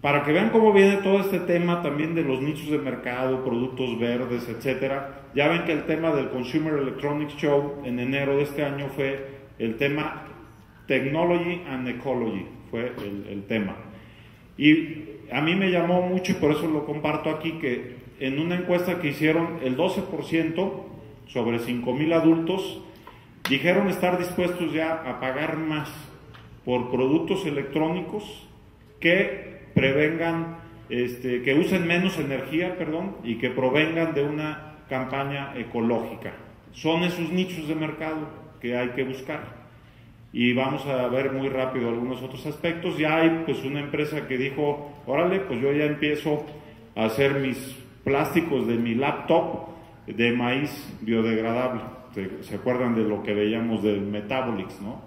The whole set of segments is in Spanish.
para que vean cómo viene todo este tema también de los nichos de mercado, productos verdes, etcétera. Ya ven que el tema del Consumer Electronics Show en enero de este año fue el tema Technology and Ecology, fue el tema. Y a mí me llamó mucho, y por eso lo comparto aquí, que en una encuesta que hicieron, el 12% sobre 5,000 adultos dijeron estar dispuestos ya a pagar más por productos electrónicos que prevengan, que usen menos energía, y que provengan de una campaña ecológica. Son esos nichos de mercado que hay que buscar. Y vamos a ver muy rápido algunos otros aspectos. Ya hay pues una empresa que dijo, órale, pues yo ya empiezo a hacer mis plásticos de mi laptop de maíz biodegradable. ¿Se acuerdan de lo que veíamos del Metabolix, no?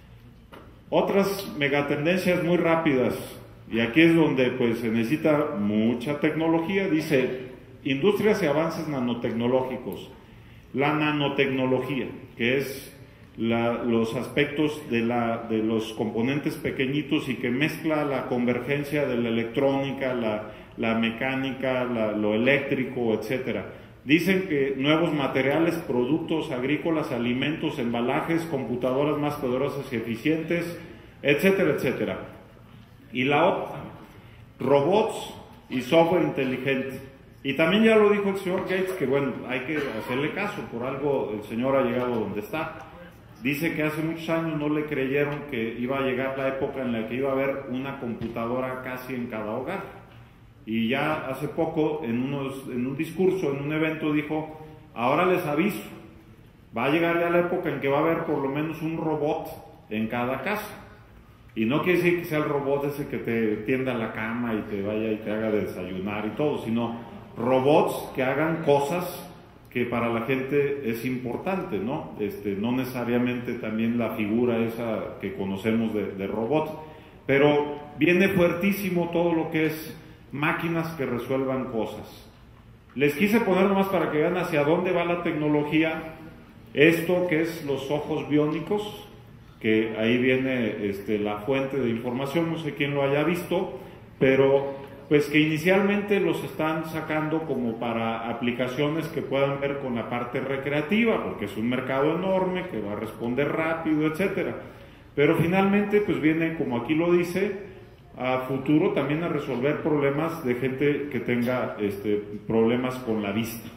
Otras megatendencias muy rápidas, y aquí es donde pues se necesita mucha tecnología. Dice, industrias y avances nanotecnológicos. La nanotecnología, que es los aspectos de los componentes pequeñitos y que mezcla la convergencia de la electrónica, la mecánica, lo eléctrico, etcétera. Dicen que nuevos materiales, productos agrícolas, alimentos, embalajes, computadoras más poderosas y eficientes, etcétera, etcétera. Y la otra, robots y software inteligente. Y también ya lo dijo el señor Gates, que bueno, hay que hacerle caso, por algo el señor ha llegado donde está. Dice que hace muchos años no le creyeron que iba a llegar la época en la que iba a haber una computadora casi en cada hogar. Y ya hace poco, en un discurso, en un evento, dijo, ahora les aviso, va a llegar ya la época en que va a haber por lo menos un robot en cada casa. Y no quiere decir que sea el robot ese que te tienda la cama y te vaya y te haga desayunar y todo, sino robots que hagan cosas que para la gente es importante, ¿no? No necesariamente también la figura esa que conocemos de robot, pero viene fuertísimo todo lo que es máquinas que resuelvan cosas. Les quise poner nomás para que vean hacia dónde va la tecnología, esto que es los ojos biónicos, que ahí viene la fuente de información, no sé quién lo haya visto, pero pues que inicialmente los están sacando como para aplicaciones que puedan ver con la parte recreativa, porque es un mercado enorme que va a responder rápido, etcétera. Pero finalmente pues viene, como aquí lo dice, a futuro también a resolver problemas de gente que tenga problemas con la vista.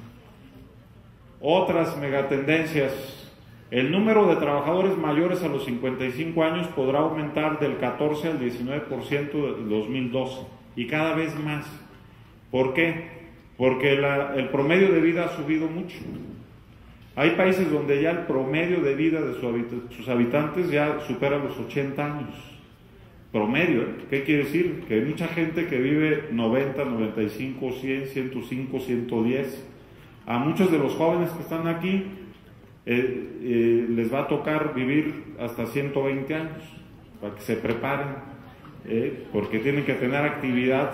Otras megatendencias. El número de trabajadores mayores a los 55 años podrá aumentar del 14 al 19% del 2012. Y cada vez más. ¿Por qué? Porque el promedio de vida ha subido mucho. Hay países donde ya el promedio de vida de sus habitantes ya supera los 80 años. Promedio, ¿eh? ¿Qué quiere decir? Que hay mucha gente que vive 90, 95, 100, 105, 110. A muchos de los jóvenes que están aquí les va a tocar vivir hasta 120 años, para que se preparen. Porque tienen que tener actividad.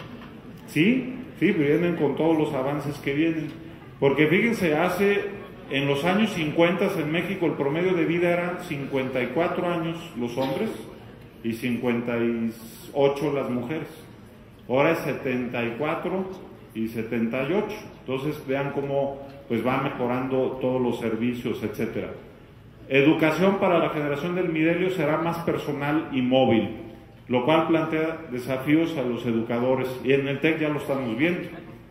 Sí, vienen con todos los avances que vienen. Porque fíjense, en los años 50 en México el promedio de vida era 54 años los hombres y 58 las mujeres. Ahora es 74 y 78. Entonces vean cómo pues va mejorando todos los servicios, etcétera. Educación para la generación del milenio será más personal y móvil, lo cual plantea desafíos a los educadores, y en el TEC ya lo estamos viendo.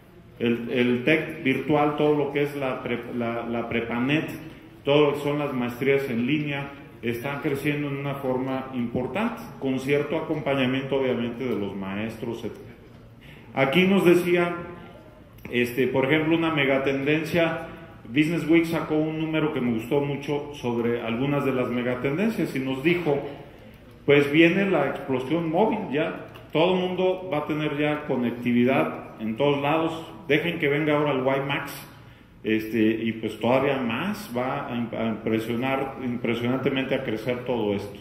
El TEC virtual, todo lo que es la Prepanet, todo lo que son las maestrías en línea, están creciendo en una forma importante, con cierto acompañamiento obviamente de los maestros, etc. Aquí nos decía, por ejemplo, una megatendencia. Business Week sacó un número que me gustó mucho sobre algunas de las megatendencias y nos dijo, pues viene la explosión móvil ya, todo el mundo va a tener ya conectividad en todos lados, dejen que venga ahora el WiMAX, y pues todavía más va a impresionantemente a crecer todo esto.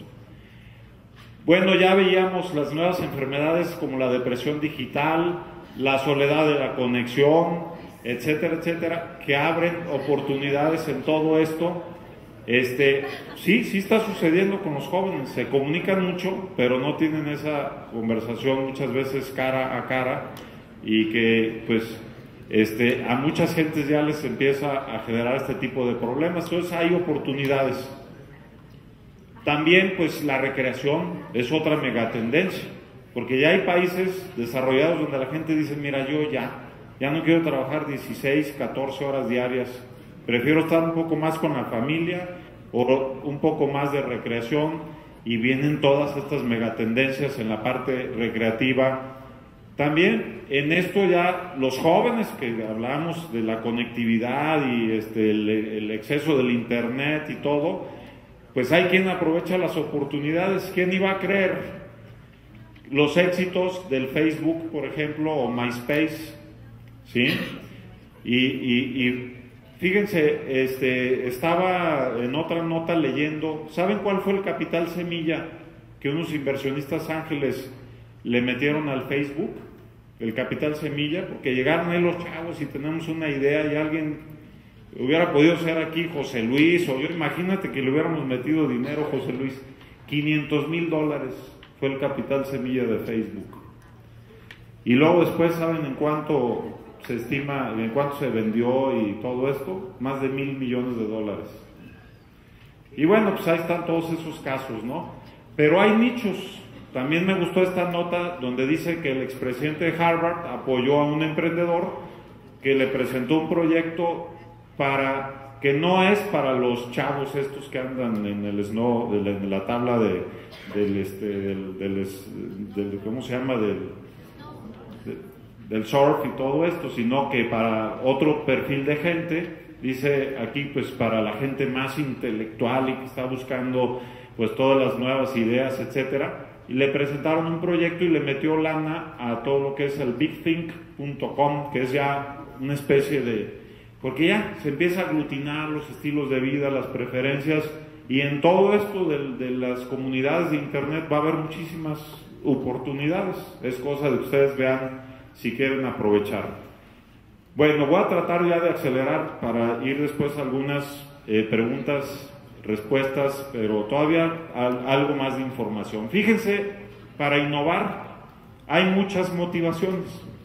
Bueno, ya veíamos las nuevas enfermedades como la depresión digital, la soledad de la conexión, etcétera, etcétera, que abren oportunidades en todo esto. Sí está sucediendo con los jóvenes, se comunican mucho, pero no tienen esa conversación muchas veces cara a cara, y que pues a muchas gentes ya les empieza a generar este tipo de problemas. Entonces hay oportunidades. También pues la recreación es otra megatendencia, porque ya hay países desarrollados donde la gente dice, mira, yo ya no quiero trabajar 16, 14 horas diarias, prefiero estar un poco más con la familia o un poco más de recreación, y vienen todas estas megatendencias en la parte recreativa. También en esto ya los jóvenes, que hablamos de la conectividad y el exceso del internet y todo, pues hay quien aprovecha las oportunidades. ¿Quién iba a creer los éxitos del Facebook, por ejemplo, o MySpace? ¿Sí? Y fíjense, estaba en otra nota leyendo, ¿saben cuál fue el capital semilla que unos inversionistas ángeles le metieron al Facebook? El capital semilla, porque llegaron ahí los chavos y tenemos una idea, y alguien hubiera podido ser aquí José Luis, o yo, imagínate que le hubiéramos metido dinero, José Luis, $500,000 fue el capital semilla de Facebook. Y luego después, ¿saben en cuánto se estima, en cuánto se vendió y todo esto? Más de $1,000 millones. Y bueno, pues ahí están todos esos casos, ¿no? Pero hay nichos. También me gustó esta nota donde dice que el expresidente de Harvard apoyó a un emprendedor que le presentó un proyecto que no es para los chavos estos que andan en el snow, en la tabla ¿cómo se llama? Del surf y todo esto, sino que para otro perfil de gente. Dice aquí, pues para la gente más intelectual y que está buscando pues todas las nuevas ideas, etcétera. Y le presentaron un proyecto y le metió lana a todo lo que es el bigthink.com, que es ya una especie de... porque ya se empieza a aglutinar los estilos de vida, las preferencias, y en todo esto de las comunidades de internet va a haber muchísimas oportunidades. Es cosa de que ustedes vean si quieren aprovechar. Bueno, voy a tratar ya de acelerar para ir después a algunas preguntas, respuestas, pero todavía algo más de información. Fíjense, para innovar hay muchas motivaciones.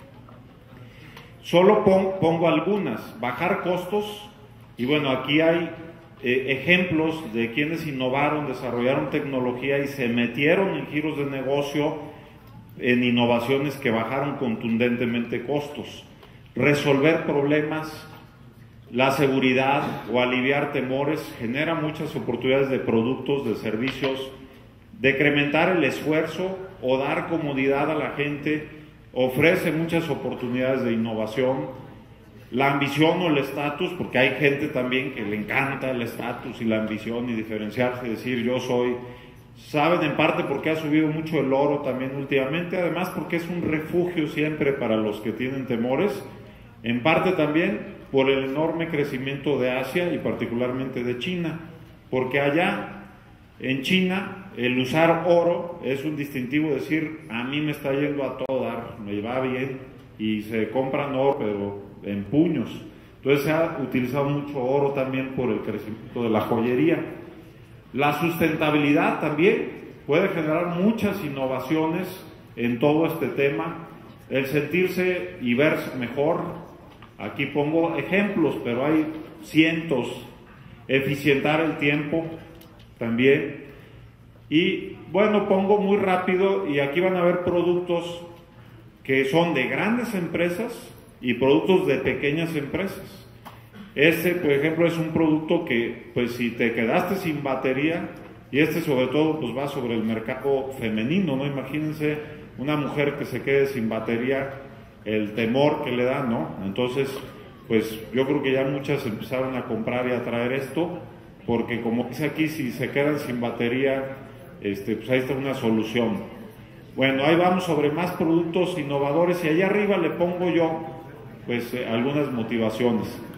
Solo pongo algunas. Bajar costos, y bueno, aquí hay ejemplos de quienes innovaron, desarrollaron tecnología y se metieron en giros de negocio, en innovaciones que bajaron contundentemente costos. Resolver problemas, la seguridad o aliviar temores genera muchas oportunidades de productos, de servicios. Decrementar el esfuerzo o dar comodidad a la gente ofrece muchas oportunidades de innovación. La ambición o el estatus, porque hay gente también que le encanta el estatus y la ambición y diferenciarse, decir yo soy. Saben en parte porque ha subido mucho el oro también últimamente, además porque es un refugio siempre para los que tienen temores, en parte también por el enorme crecimiento de Asia y particularmente de China, porque allá en China el usar oro es un distintivo, decir a mí me está yendo a todo dar, me va bien, y se compran oro pero en puños. Entonces se ha utilizado mucho oro también por el crecimiento de la joyería. La sustentabilidad también puede generar muchas innovaciones en todo este tema. El sentirse y verse mejor, aquí pongo ejemplos, pero hay cientos. Eficientar el tiempo también. Y bueno, pongo muy rápido, y aquí van a ver productos que son de grandes empresas y productos de pequeñas empresas. Por ejemplo, es un producto que, pues si te quedaste sin batería, y sobre todo pues va sobre el mercado femenino, ¿no? Imagínense una mujer que se quede sin batería, el temor que le da, ¿no? Entonces, pues yo creo que ya muchas empezaron a comprar y a traer esto, porque como dice aquí, si se quedan sin batería, pues ahí está una solución. Bueno, ahí vamos sobre más productos innovadores, y allá arriba le pongo yo, pues algunas motivaciones.